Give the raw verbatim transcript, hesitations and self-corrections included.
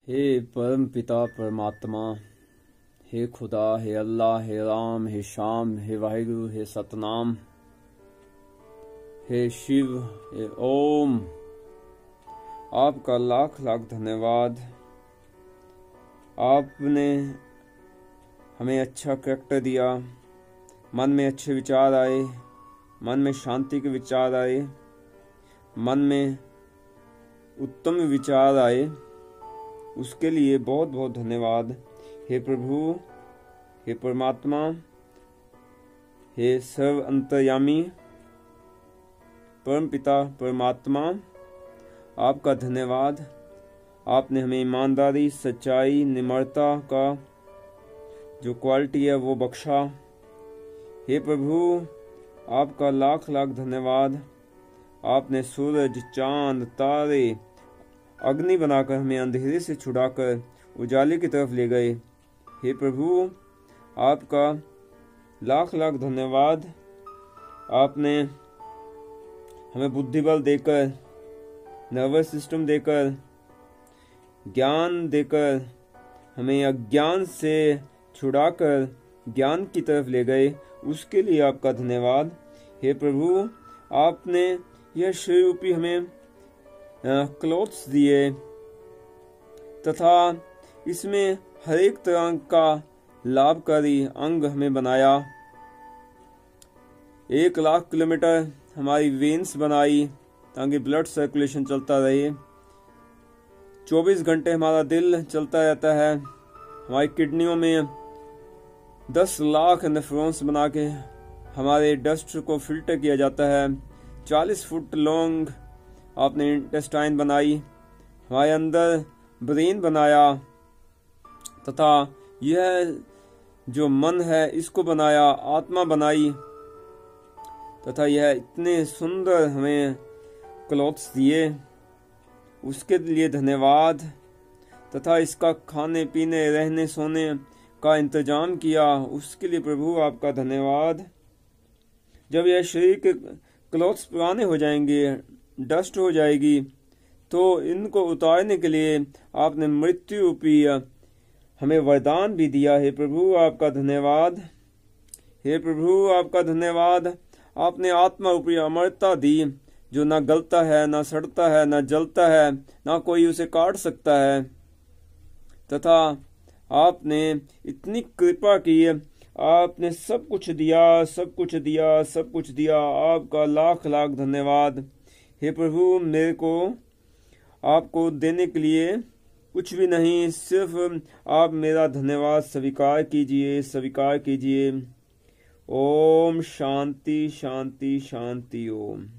हे परम पिता परमात्मा, हे खुदा, हे अल्लाह, हे राम, हे श्याम, हे वाहिगुरु, हे सतनाम, हे शिव, हे ओम। आपका लाख लाख धन्यवाद। आपने हमें अच्छा करैक्टर दिया, मन में अच्छे विचार आए, मन में शांति के विचार आए, मन में उत्तम विचार आए, उसके लिए बहुत बहुत धन्यवाद। हे प्रभु, हे परमात्मा, हे सर्व अंतर्यामी परम पिता परमात्मा, आपका धन्यवाद। आपने हमें ईमानदारी, सच्चाई, निम्रता का जो क्वालिटी है वो बख्शा। हे प्रभु, आपका लाख लाख धन्यवाद। आपने सूरज, चांद, तारे, अग्नि बनाकर हमें अंधेरे से छुड़ाकर उजाले की तरफ ले गए। हे प्रभु, आपका लाख लाख धन्यवाद। आपने हमें बुद्धि बल देकर, नर्वस सिस्टम देकर, ज्ञान देकर हमें अज्ञान से छुड़ाकर ज्ञान की तरफ ले गए, उसके लिए आपका धन्यवाद। हे प्रभु, आपने यह शरीर रूपी हमें क्लोथ्स दिए तथा इसमें हर एक तरह का लाभकारी अंग हमें बनाया। एक लाख किलोमीटर हमारी वेन्स बनाई ताकि ब्लड सर्कुलेशन चलता रहे। चौबीस घंटे हमारा दिल चलता रहता है। हमारी किडनियों में दस लाख नेफ्रॉन्स बना के हमारे डस्ट को फिल्टर किया जाता है। चालीस फुट लॉन्ग आपने इंटेस्टाइन बनाई, हमारे अंदर ब्रेन बनाया तथा यह जो मन है इसको बनाया, आत्मा बनाई तथा यह इतने सुंदर हमें क्लॉथ्स दिए, उसके लिए धन्यवाद। तथा इसका खाने पीने, रहने सोने का इंतजाम किया, उसके लिए प्रभु आपका धन्यवाद। जब यह शरीर के क्लॉथ्स पुराने हो जाएंगे, डस्ट हो जाएगी, तो इनको उतारने के लिए आपने मृत्यु रूपी हमें वरदान भी दिया। हे प्रभु, आपका धन्यवाद। हे प्रभु, आपका धन्यवाद। आपने आत्मा रूपी अमरता दी, जो ना गलता है, ना सड़ता है, ना जलता है, ना कोई उसे काट सकता है। तथा आपने इतनी कृपा की, आपने सब कुछ दिया, सब कुछ दिया, सब कुछ दिया। आपका लाख लाख धन्यवाद। हे प्रभु, मेरे को आपको देने के लिए कुछ भी नहीं, सिर्फ आप मेरा धन्यवाद स्वीकार कीजिए, स्वीकार कीजिए। ओम शांति शांति शांति ओम।